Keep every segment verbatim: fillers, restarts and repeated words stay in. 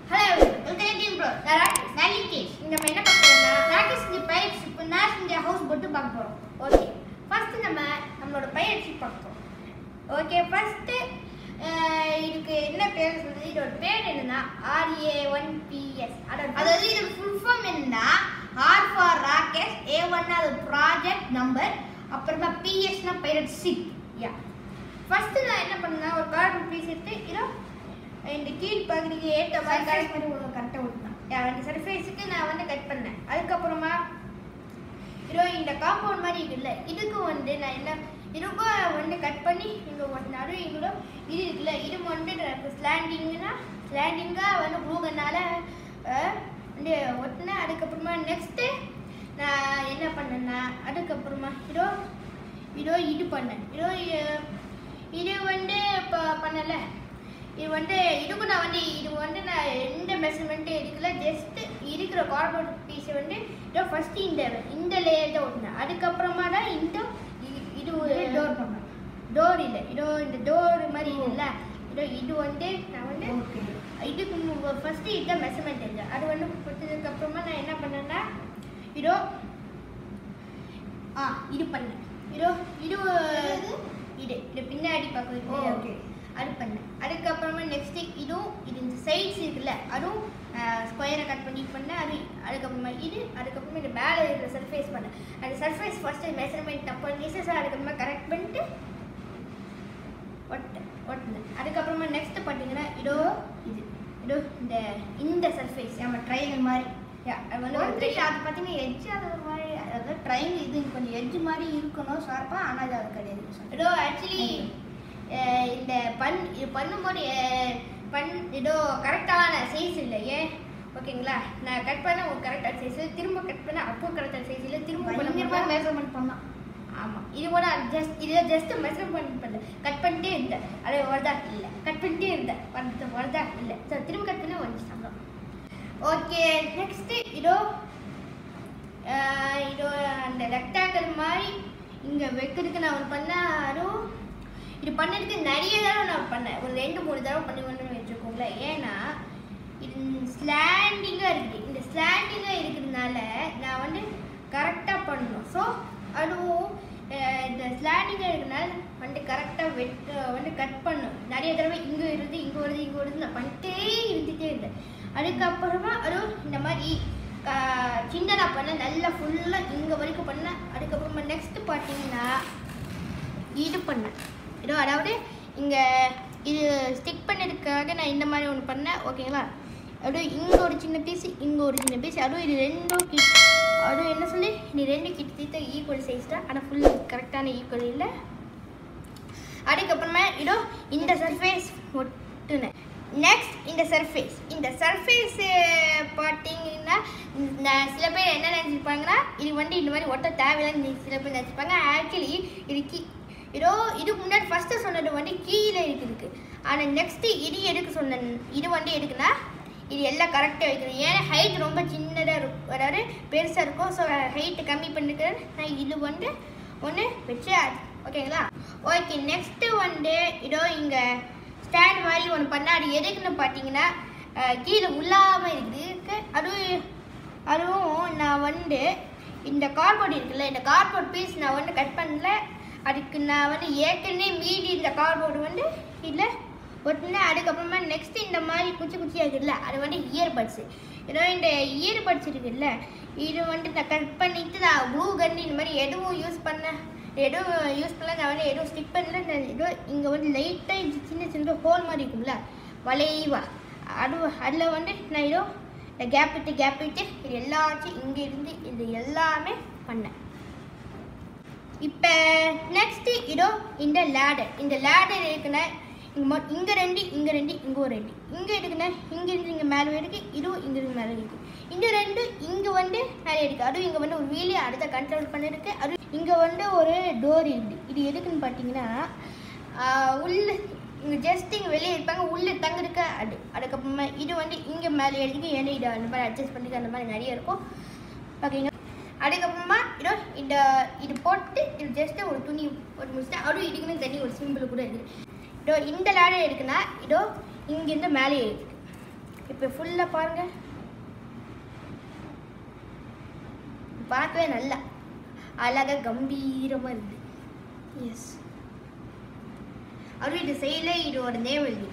Hello everyone, welcome to Twinbros. நான் ராகேஷ், நான் லிங்கேஷ். இந்த நம்ம என்ன பார்க்க போறோம்னா ராகேஷ் இந்த பைரட் ஷிப் நான் இந்த ஹவுஸ் போட் பார்க்க போறோம். ஓகே. ஃபர்ஸ்ட் நம்ம நம்மளோட பைரட் ஷிப் பார்க்க போறோம். ஓகே, ஃபர்ஸ்ட் இதுக்கு என்ன பேர் சொல்றது? இதோட பேர் என்னன்னா R A one P S. அதாவது இது ஃபுல் ஃபார்ம் என்னன்னா R for Rakesh, A one அது ப்ராஜெக்ட் நம்பர், அப்புறமா P S னா பைரட் ஷிப். யா. ஃபர்ஸ்ட் நான் என்ன பண்ணேன்னா ஒரு கார்டு பீஸ் எடுத்து இதோ இந்த கீழ் பகுதிக்கு ஏற்ற மாதிரி கரெக்ட் பண்ணி கரெக்டாக விட்டுனேன். அந்த சர்ஃபேஸுக்கு நான் வந்து கட் பண்ணேன். அதுக்கப்புறமா இதோ இந்த காம்பவுண்ட் மாதிரி இருக்குல்ல, இதுக்கு வந்து நான் என்ன இதுக்கும் வந்து கட் பண்ணி இங்கே ஒட்டினேன். அதுவும் இவ்வளோ இது இருக்குல்ல, இது வந்து ஸ்லாண்டிங்னா ஸ்லாண்டிங்காக வந்து ப்ளூகனால் வந்து ஒட்டினேன். அதுக்கப்புறமா நெக்ஸ்ட்டு நான் என்ன பண்ணேன்னா அதுக்கப்புறமா இதோ இதோ இது பண்ணேன். இதோ இது வந்து இப்போ பண்ணலை. இது வந்து இதுக்கு நான் வந்து இது வந்து நான் எந்த மெஷர்மெண்ட்டும் எடுக்கல. ஜஸ்ட் இருக்கிற கார்ட்போர்ட் பீஸை வந்து இதோ ஃபர்ஸ்ட் இந்த இந்த லேயர் தான் ஓட்டினேன். அதுக்கப்புறமா தான் இந்த இது டோர் பண்ணேன். டோர் இல்லை, இதோ இந்த டோர் மாதிரி இல்லை, இதோ இது வந்து நான் வந்து இதுக்கு ஃபர்ஸ்ட் இதுதான் மெஷர்மெண்ட் இல்லை. அது வந்து கொடுத்ததுக்கப்புறமா நான் என்ன பண்ணேன்னா இதோ ஆ இது பண்ணேன். இதோ இது இது இது பின்னாடி பார்க்க ஓகே அது பண்ணேன். அதுக்கப்புறமா நெக்ஸ்ட்டு இதுவும் இது இந்த சைட்ஸ் இருக்குல்ல, அதுவும் ஸ்கொயரை கட் பண்ணி பண்ணேன். அது அதுக்கப்புறமா இது அதுக்கப்புறமா இந்த மேலே இருக்கிற சர்ஃபேஸ் பண்ணேன். அந்த சர்ஃபேஸ் ஃபர்ஸ்ட்டு மெஷர்மெண்ட் தப்பு பண்ணிட்டு அதுக்கப்புறமா கரெக்ட் பண்ணிட்டு ஒட்டேன் ஒட்டினேன். அதுக்கப்புறமா நெக்ஸ்ட்டு பார்த்தீங்கன்னா இதோ இது இதோ இந்த இந்த சர்ஃபேஸ் நம்ம ட்ரையாங்கிள் மாதிரி அது வந்து அது பார்த்தீங்கன்னா எட்ஜ் அது ஒரு மாதிரி, அதாவது ட்ரையாங்கிள் இது கொஞ்சம் எட்ஜ் மாதிரி இருக்கணும் ஷார்ப்பாக, ஆனால் அது அது கிடையாது. இதோ ஆக்சுவலி இந்த பண் இது பண்ணும்போது பண் இதோ கரெக்டான சைஸ் இல்லை. ஏன் ஓகேங்களா, நான் கட் பண்ண ஒரு கரெக்டான சைஸ், திரும்ப கட் பண்ண அப்போ கரெக்டான சைஸ் இல்லை, திரும்ப மெஷர்மெண்ட் பண்ணலாம். ஆமாம், இது கூட ஜஸ்ட் இதை ஜஸ்ட் மெஷர்மெண்ட் பண்ணல, கட் பண்ணிட்டே இருந்தேன். அது வருதா இல்லை, கட் பண்ணிட்டே இருந்தேன் வந்து வருதா இல்லை, ஸோ திரும்ப கட் பண்ண வந்துச்சு அப்புறம். ஓகே, நெக்ஸ்ட்டு இதோ இதோ அந்த ரெக்டாங்கிள் மாதிரி இங்கே வைக்கிறதுக்கு நான் ஒன்று பண்ணேன். அதுவும் இது பண்ணதுக்கு நிறைய தடவை நான் பண்ணேன், ஒரு ரெண்டு மூணு தடவை பண்ணி பண்ணு வச்சுக்கோங்களேன். ஏன்னா இது ஸ்லாண்டிங்காக இருக்குது, இந்த ஸ்லாண்டிங்காக இருக்கிறதுனால நான் வந்து கரெக்டாக பண்ணணும். ஸோ அதுவும் இந்த ஸ்லாண்டிங்காக இருக்கிறதுனால வந்து கரெக்டாக வெட் வந்து கட் பண்ணணும். நிறைய தடவை இங்கே இருந்து இங்கே வருது இங்கே வருது நான் பண்ணிட்டே இருந்துகிட்டே இருந்தேன். அதுக்கப்புறமா அதுவும் இந்த மாதிரி சின்னதாக பண்ணேன், நல்லா ஃபுல்லாக இங்கே வரைக்கும் பண்ணேன். அதுக்கப்புறமா நெக்ஸ்ட்டு பார்த்தீங்கன்னா இது பண்ணேன். இதோ அதாவது இங்கே இது ஸ்டிக் பண்ணதுக்காக நான் இந்த மாதிரி ஒன்று பண்ணேன். ஓகேங்களா, அப்படியே இங்கே ஒரு சின்ன பீஸு இங்கே ஒரு சின்ன பீஸ், அதுவும் இது ரெண்டும் கிட் அதுவும் என்ன சொல்லி இது ரெண்டு கிட்ட ஈக்குவல் சைஸ் தான், ஆனால் ஃபுல்லு கரெக்டான ஈக்குவல் இல்லை. அதுக்கப்புறமா இதோ இந்த சர்ஃபேஸ் ஒட்டுனேன். நெக்ஸ்ட் இந்த சர்ஃபேஸ் இந்த சர்ஃபேஸ் பார்த்தீங்கன்னா சில பேர் என்ன நினச்சிருப்பாங்கன்னா இது வந்து இந்த மாதிரி ஒட்ட தேவையில்லைன்னு சில பேர் நினச்சிருப்பாங்க. ஆக்சுவலி இது கீ இதோ இதுக்கு முன்னாடி ஃபஸ்ட்டு சொன்னது வந்து கீழே இருக்குது, ஆனால் நெக்ஸ்ட்டு இது எதுக்கு சொன்ன இது வந்து எதுக்குன்னா இது எல்லாம் கரெக்டாக வைக்கணும். ஏன்னா ஹைட் ரொம்ப சின்னதாக இருக்கும், அதாவது பெருசாக இருக்கும். ஸோ ஹைட்டு கம்மி பண்ணிக்கிறேன் நான் இது வந்து ஒன்று வச்சு. ஓகேங்களா, ஓகே நெக்ஸ்ட்டு வந்து இதோ இங்கே ஸ்டாண்ட் மாதிரி ஒன்று பண்ணால் அது எதுக்குன்னு பார்த்தீங்கன்னா கீழே உள்ளாமல் இருக்குது. அதுவும் அதுவும் நான் வந்து இந்த கார்ட்போர்ட் இருக்குல்ல, இந்த கார்ட்போர்ட் பீஸ் நான் வந்து கட் பண்ணல. அதுக்கு நான் வந்து ஏற்கனவே மீதி இந்த கார்ட்போர்டு வந்து இல்லை ஒட்டினேன். அதுக்கப்புறமா நெக்ஸ்ட்டு இந்த மாதிரி குச்சி குச்சியாக இருக்குதுல்ல, அது வந்து இயர்பட்ஸு. ஏதோ இந்த இயர்பட்ஸ் இருக்குதுல்ல, இது வந்து நான் கட் பண்ணிவிட்டு நான் ப்ளூ கன் இந்த மாதிரி எதுவும் யூஸ் பண்ணேன் எதுவும் யூஸ் பண்ணல. நான் வந்து எதுவும் ஸ்டிக் பண்ணல. நான் ஏதோ இங்கே வந்து லைட்டாக சின்ன சின்ன ஹோல் மாதிரி இருக்கும்ல வளைவா, அது அதில் வந்து நான் ஏதோ இந்த கேப் விட்டு கேப் விட்டு இது எல்லாச்சும் இங்கே இருந்து இது எல்லாமே பண்ணேன். இப்போ நெக்ஸ்ட்டு இதோ இந்த லேடர் இந்த லேடர் இருக்குன்னா இங்கே இங்கே ரெண்டு இங்கே ரெண்டு இங்கே ஒரு ரெண்டு இங்கே இருக்குன்னா இங்கேருந்து இங்கே மேலே இருக்குது, இதுவும் இங்கேருந்து மேலே இருக்குது. இந்த ரெண்டு இங்கே வந்து நிறைய இருக்குது, அதுவும் இங்கே வந்து ஒரு வீலே அடுத்த கண்ட்ரோல் பண்ணிருக்கு. அது இங்கே வந்து ஒரு டோர் இருக்குது. இது எதுக்குன்னு பார்த்தீங்கன்னா உள்ள இங்கே ஜஸ்ட் இங்கே வெளியே இருப்பாங்க, உள்ளே தங்கிருக்க அது. அதுக்கப்புறமா இது வந்து இங்கே மேலே எடுத்துக்கு, ஏன்னா இதை அந்த மாதிரி அட்ஜஸ்ட் பண்ணிக்க அந்த மாதிரி நிறைய இருக்கும். ஓகேங்க, அதுக்கப்புறமா இதோ இந்த இது போட்டு இது ஜஸ்ட்டு ஒரு துணி ஒரு முடிச்சுட்டு அதுவும் இதுக்குன்னு தண்ணி ஒரு சிம்பிள் கூட இருக்குது. இதோ இந்த லேடர் இருக்குன்னா இதோ இங்கேருந்து மேலே இருக்குது. இப்போ ஃபுல்லாக பாருங்க, பார்க்கவே நல்லா அழகாக கம்பீரமாக இருக்குது. எஸ், அவரு இது செய்யல, இதோட நேம் எழுதி.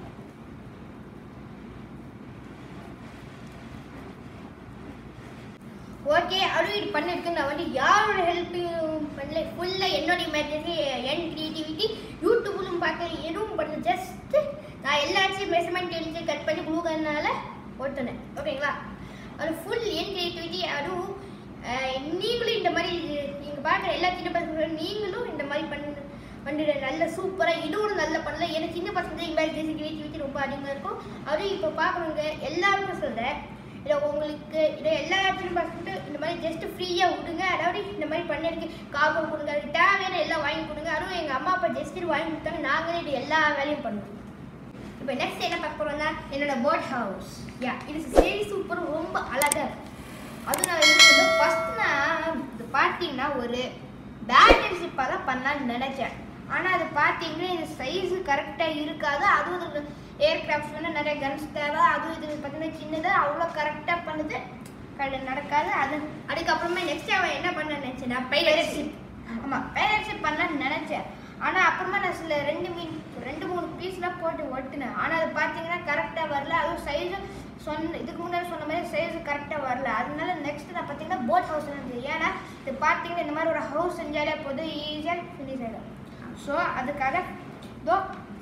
ஓகே, அவரு இது பண்ணிருக்கு. நான் வந்து யாரோட ஹெல்ப்பையும் பண்ணல, ஃபுல்லாக என்னோட இமேஜினரி, என் கிரியேட்டிவிட்டி, யூடியூப்லும் பார்க்க எதுவும் பண்ணல. ஜஸ்ட் நான் எல்லாத்தையும் மெஷர்மெண்ட் எழுதி கட் பண்ணி கொடுக்கறதுனால ஓட்டுனேன். ஓகேங்களா, அது ஃபுல் என் கிரியேட்டிவிட்டி. அதுவும் நீங்களும் இந்த மாதிரி நீங்கள் பார்க்குற எல்லா சின்ன பசங்க நீங்களும் இந்த மாதிரி பண்ண பண்ணிட நல்ல சூப்பராக இதுவும் நல்ல பண்ணல. ஏன்னா சின்ன பசங்க இமேஜினேஷன் கிரியேட்டிவிட்டி ரொம்ப அதிகமாக இருக்கும். அதுவும் இப்போ பார்க்குறவங்க எல்லாருக்கும் சொல்கிறேன், இதை உங்களுக்கு இதை எல்லா இடத்துலையும் பார்த்துட்டு இந்த மாதிரி ஜஸ்ட் ஃப்ரீயாக விடுங்க. அதாவது இந்த மாதிரி பண்ணிருக்கு காப்பை கொடுங்க, அதுக்கு தேவையான எல்லாம் வாங்கி கொடுங்க. அதுவும் எங்கள் அம்மா அப்பா ஜஸ்ட் வாங்கி கொடுத்தாங்க, நாங்களே இது எல்லா வேலையும் பண்ணுவோம். இப்போ நெக்ஸ்ட் என்ன பார்க்க போகிறோம்னா என்னோட போட் ஹவுஸ். யா, இது சரி சூப்பர், ரொம்ப அழகாக இருக்கும். அது நான் என்ன சொல்லுவேன், ஃபஸ்ட் நான் இது பார்த்தீங்கன்னா ஒரு பேட்டர்ஷிப்பாக தான் பண்ணலான்னு நினச்சேன். ஆனால் அது பார்த்தீங்கன்னா இது சைஸு கரெக்டாக இருக்காது. அதுவும் இது ஏர்கிராஃப்ட்ஸ் வந்து நிறைய கன்ஸ் தேவை. அதுவும் இது பார்த்தீங்கன்னா சின்னது, அவ்வளோ கரெக்டாக பண்ணுது நடக்காது. அது அதுக்கப்புறமா நெக்ஸ்ட் அவன் என்ன பண்ண நினச்சேன்னா பைலட்ஷிப். ஆமாம், பைலட்ஷிப் பண்ணலான்னு நினச்சேன். ஆனால் அப்புறமா நான் சில ரெண்டு மீன் ரெண்டு மூணு பீஸ்லாம் போட்டு ஒட்டினேன். ஆனால் அது பார்த்தீங்கன்னா கரெக்டாக வரல. அதுவும் சைஸு சொன்ன இதுக்கு முன்னாடி சொன்ன மாதிரி சைஸு கரெக்டாக வரல. அதனால நெக்ஸ்ட் நான் பார்த்தீங்கன்னா போட் ஹவுஸ் இருந்தது. ஏன்னா இது பார்த்தீங்கன்னா இந்த மாதிரி ஒரு ஹவுஸ் செஞ்சாலே போதும், ஈஸியாக ஃபினிஷ் ஆகிடும். ஸோ அதுக்காக இதோ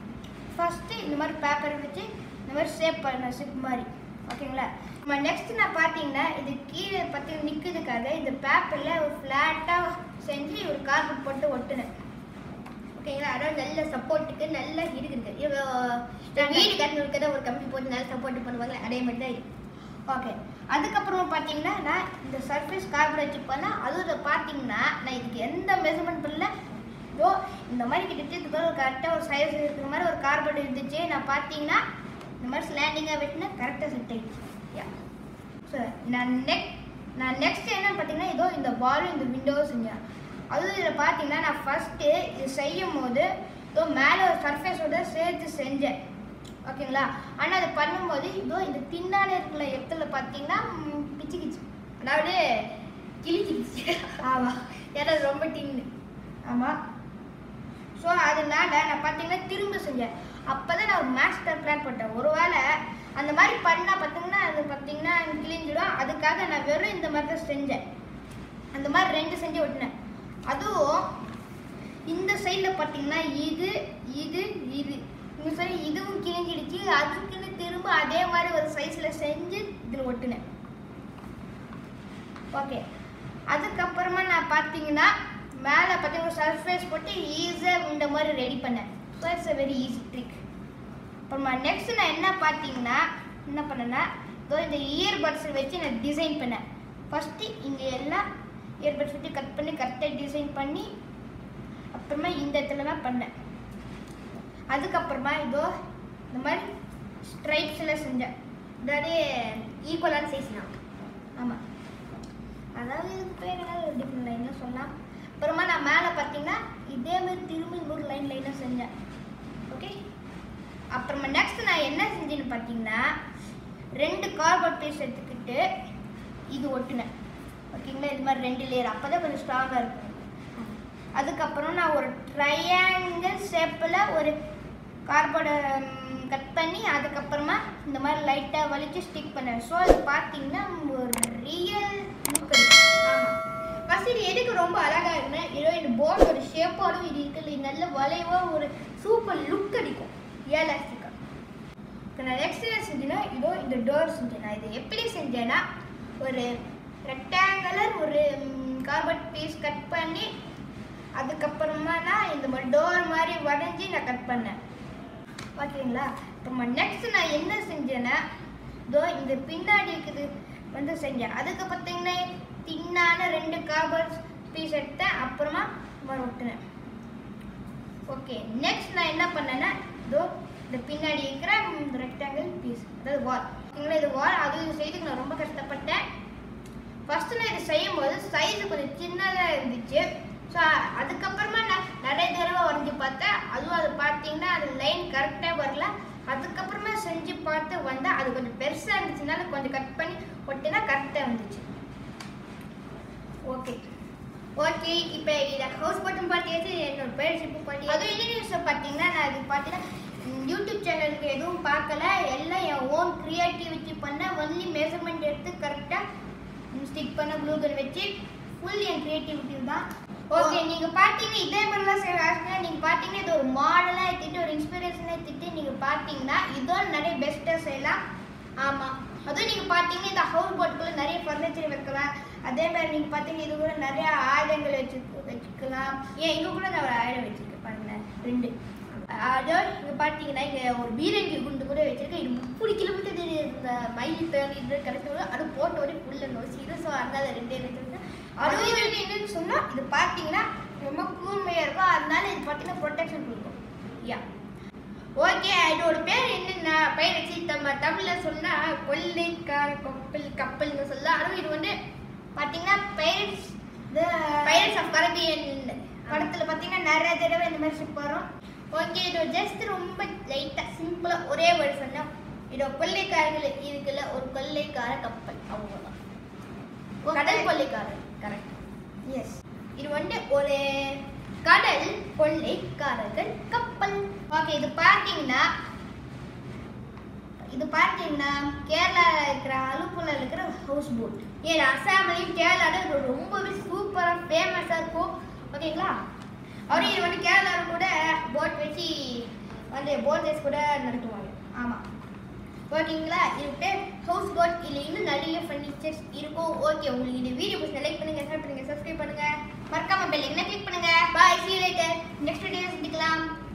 ஃபஸ்ட்டு இந்த மாதிரி பேப்பர் வச்சு இந்த மாதிரி ஷேப் பண்ண ஷிப் மாதிரி. ஓகேங்களா, நம்ம நெக்ஸ்ட் நான் பார்த்தீங்கன்னா இது கீழே பார்த்தீங்கன்னா நிற்கிறதுக்காக இந்த பேப்பரில் ஒரு ஃப்ளாட்டாக செஞ்சு ஒரு கார்பெட் போட்டு ஒட்டுனேன். ஓகேங்களா, அதாவது நல்ல சப்போர்ட்டுக்கு நல்லா இருக்குது. இவ்வளோ வீடு கட்டணும் இருக்கிறத ஒரு கம்பி போட்டு நல்லா சப்போர்ட் பண்ணுவாங்க, அதே மாதிரி தான் இருக்குது. ஓகே, அதுக்கப்புறமா பார்த்தீங்கன்னா நான் இந்த சர்ஃபேஸ் கார்பெட் வச்சு பண்ணேன். அதுவும் பார்த்தீங்கன்னா நான் இதுக்கு எந்த மெஷர்மெண்ட் பண்ணல. இதோ இந்த மாதிரி கிட்டத்தட்ட ஒரு கரெக்டாக ஒரு சைஸ் இருக்கிற மாதிரி ஒரு கார்பெட் இருந்துச்சு. நான் பார்த்தீங்கன்னா இந்த மாதிரி ஸ்லாண்டிங்காக வெட்டினா கரெக்டாக செட் ஆகிடுச்சு. யா, ஸோ நான் நெக் நான் நெக்ஸ்ட் என்னன்னு பார்த்தீங்கன்னா இதோ இந்த வாலும் இந்த விண்டோவும் செஞ்சேன். அதுவும் இதில் பார்த்தீங்கன்னா நான் ஃபஸ்ட்டு இது செய்யும் போது இதோ மேலே ஒரு சர்ஃபேஸோட சேர்த்து செஞ்சேன். ஓகேங்களா, ஆனால் அது பண்ணும்போது இதோ இந்த தின்னால இருக்கிற இடத்துல பார்த்தீங்கன்னா பிச்சுக்கிச்சு, அதாவது கிழிச்சிக்கிச்சு. ஆமாம், ஏன்னா ரொம்ப டின்னு. ஆமாம், ஸோ அதனால நான் பார்த்தீங்கன்னா திரும்ப செஞ்சேன். அப்போ தான் நான் ஒரு மாஸ்டர் பிளான் போட்டேன். ஒரு வேளை அந்த மாதிரி பண்ணால் பார்த்தீங்கன்னா அது பார்த்தீங்கன்னா கிழிஞ்சிடும். அதுக்காக நான் வெறும் இந்த மாதிரி தான் செஞ்சேன். அந்த மாதிரி ரெண்டு செஞ்சு விட்டினேன். அதுவும் இந்த சைடில் பார்த்தீங்கன்னா இது இது இது இந்த சைடு இதுவும் கிழிஞ்சிடுச்சு. அதுக்குன்னு திரும்ப அதே மாதிரி ஒரு சைஸில் செஞ்சு இதில் ஒட்டினேன். ஓகே, அதுக்கப்புறமா நான் பார்த்தீங்கன்னா மேலே பார்த்தீங்கன்னா சர்ஃபேஸ் போட்டு ஈஸியாக இந்த மாதிரி ரெடி பண்ணேன். So it's a very easy trick. அப்புறமா நெக்ஸ்ட் நான் என்ன பார்த்தீங்கன்னா என்ன பண்ணேன்னா இதோ இந்த இயர்பட்ஸை வச்சு நான் டிசைன் பண்ணேன். ஃபஸ்ட்டு இங்கே எல்லாம் இயர்பட்ஸ் வச்சு கட் பண்ணி கரெக்டாக டிசைன் பண்ணி அப்புறமா இந்த இடத்துலலாம் பண்ணேன். அதுக்கப்புறமா இதோ இந்த மாதிரி ஸ்ட்ரைப்ஸ் எல்லாம் செஞ்சேன். அதாவது ஈக்குவலான சைஸ் தான். ஆமாம், அதாவது இதுக்கு பேர் ஏதாவது டிஃப்ரெண்ட் லைன்லாம் சொல்லலாம். அப்புறமா நான் மேலே பார்த்தீங்கன்னா இதே மாதிரி திரும்பி இன்னொரு லைன் லைனாக செஞ்சேன். ஓகே, அப்புறமா நெக்ஸ்ட் நான் என்ன செஞ்சேன்னு பார்த்தீங்கன்னா ரெண்டு கார்போர்ட் பீஸ் எடுத்துக்கிட்டு இது ஒட்டினேன். ஓகேங்களா, இது மாதிரி ரெண்டு லேயர், அப்போ தான் கொஞ்சம் ஸ்ட்ராங்காக இருக்கும். அதுக்கப்புறம் நான் ஒரு ட்ரையாங்கிள் ஷேப்பில் ஒரு கார்போர்டை கட் பண்ணி அதுக்கப்புறமா இந்த மாதிரி லைட்டாக வலிச்சு ஸ்டிக் பண்ணேன். ஸோ அது பார்த்தீங்கன்னா ஒரு ரியல் லுக் இருக்குது. ஆமாம், ஃபஸ்ட் இது எதுக்கு ரொம்ப அழகாக இருக்குன்னா இதோ இந்த போர்டு ஒரு ஷேப்போடும் இது இருக்குது, நல்ல வளைவாக ஒரு சூப்பர் லுக் அடிக்கும் ரியலாஸ்டிக்காக. இப்போ நான் நெக்ஸ்ட் என்ன செஞ்சேன்னா இதோ இந்த டோர் செஞ்சேன். நான் இதை எப்படி செஞ்சேன்னா ஒரு ரெக்டாங்குலர் ஒரு கார்பெட் பீஸ் கட் பண்ணி அதுக்கப்புறமா நான் இந்த மாதிரி டோர் மாதிரி வரைஞ்சி நான் கட் பண்ணேன். ஓகேங்களா, இப்போ நெக்ஸ்ட் நான் என்ன செஞ்சேன்னா இதோ இந்த பின்னாடி இருக்குது வந்து செஞ்சேன். அதுக்கு பார்த்தீங்கன்னா தின்னான ரெண்டு கார்பெட் பீஸ் எடுத்தேன், அப்புறமா ஒட்டினேன். ஓகே, நெக்ஸ்ட் நான் என்ன பண்ணேன்னா இதோ இந்த பின்னாடி இருக்கிற ரெக்டாங்கிள் பீஸ் அதாவது வால். ஓகேங்களா, இது வால். அது இது செய்யறதுக்கு நான் ரொம்ப கஷ்டப்பட்டேன். ஃபஸ்ட்டு நான் இது செய்யும் போது சைஸு கொஞ்சம் சின்னதாக இருந்துச்சு. ஸோ அதுக்கப்புறமா நான் நிறைய தடவை வரைஞ்சி பார்த்தேன். அதுவும் அது பார்த்தீங்கன்னா அது லைன் கரெக்டாக வரல. அதுக்கப்புறமா செஞ்சு பார்த்து வந்தால் அது கொஞ்சம் பெருசாக இருந்துச்சுனால கொஞ்சம் கட் பண்ணி ஒட்டினா கரெக்டாக வந்துச்சு. ஓகே ஓகே இப்போ இதை ஹவுஸ் போட்டும் பார்த்தியாச்சு, என்னோட பேர் ஷிப்பு பார்ட்டி. அதுவும் என்ன நியூஸ் பார்த்தீங்கன்னா நான் அது பார்த்தீங்கன்னா யூடியூப் சேனலுக்கு எதுவும் பார்க்கல, எல்லாம் என் ஓன் க்ரியேட்டிவிட்டி பண்ண ஒன்லி மெஷர்மெண்ட் எடுத்து கரெக்டாக ஸ்டிக் பண்ண ப்ளூ கன் வச்சு ஃபுல் என் க்ரியேட்டிவிட்டி தான். ஓகே நீங்கள் பார்த்தீங்கன்னா இதே மாதிரிலாம் செய்ய நீங்கள் பார்த்தீங்கன்னா இது ஒரு மாடலாக எடுத்துகிட்டு ஒரு இன்ஸ்பிரேஷனாக எடுத்துகிட்டு நீங்கள் பார்த்தீங்கன்னா இதோட நிறைய பெஸ்ட்டாக செய்யலாம். ஆமாம், அதுவும் நீங்கள் பார்த்தீங்கன்னா இந்த ஹவுஸ் போட்டுக்குள்ளே நிறைய ஃபர்னிச்சர் வைக்கலாம். அதே மாதிரி நீங்கள் பார்த்தீங்கன்னா இது கூட நிறைய ஆயுதங்கள் வச்சு வச்சுக்கலாம். ஏன் இங்கே கூட நான் ஒரு ஆயுதம் வச்சுருக்கேன் பாருங்களேன், ரெண்டு. அதோ இங்கே பார்த்தீங்கன்னா இங்கே ஒரு பீரங்கி குண்டு கூட வச்சுருக்கேன். இது முப்பது கிலோமீட்டர் இந்த மைல் தேர்ட்டி கிடைச்சோட அது போட்ட ஒரு ஃபுல்லாக நோசிடு. ஸோ அதனால ரெண்டே வச்சுருக்கேன். அதுவும் இது என்னன்னு சொன்னால் இது பார்த்தீங்கன்னா ரொம்ப கூர்மையாக இருக்கும், அதனால இது பார்த்தீங்கன்னா ப்ரொடெக்ஷன் கொடுக்கும். யா ஓகே, இதோட பேர் என்னென்ன பெயர் வச்சு நம்ம தமிழில் சொன்னால் கொள்ளைக்கார கப்பல் கப்பல்னு சொல்லலாம். அதுவும் இது வந்து பார்த்தீங்கன்னா பைரட்ஸ் பைரட்ஸ் ஆஃப் கரீபியன் படத்தில் பார்த்தீங்கன்னா நிறைய தடவை இந்த மாதிரி ஷிப் வரும். ஓகே, இது ஜஸ்ட் ரொம்ப லைட்டாக சிம்பிளாக ஒரே வேர்டு சொன்னால் இதோட கொள்ளைக்காரர்கள் இருக்குல்ல, ஒரு கொள்ளைக்கார கப்பல் அவ்வளோதான். கடல் கொள்ளைக்காரர், கரெக்ட். எஸ், இது வந்து ஒரு கடல் கொள்ளைக்காரர்கள் கப்பல். ஓகே, இது பார்த்தீங்கன்னா இது பார்த்தீங்கன்னா கேரளாவில் இருக்கிற அலுப்புல இருக்கிற ஹவுஸ் போட். ஏன் அசாம்லையும் கேரளாவில் ரொம்பவே சூப்பராக ஃபேமஸாக இருக்கும். ஓகேங்களா, அவரும் இது வந்து கேரளாவில் கூட போட் வச்சு வந்து போட் ரேஸ் கூட நடத்துவாங்க. ஆமாம், ஓகேங்களா. இது பேர் ஹவுஸ் போட். இல்லை இன்னும் நிறைய ஃபர்னிச்சர்ஸ் இருக்கும். ஓகே, உங்களுக்கு இந்த வீடியோ பிடிச்சா லைக் பண்ணுங்க, ஷேர் பண்ணுங்க, சப்ஸ்கிரைப் பண்ணுங்க, மறக்காம பெல் ஐகானை கிளிக் பண்ணுங்க. Bye, see you later. Next வீடியோல சந்திக்கலாம்.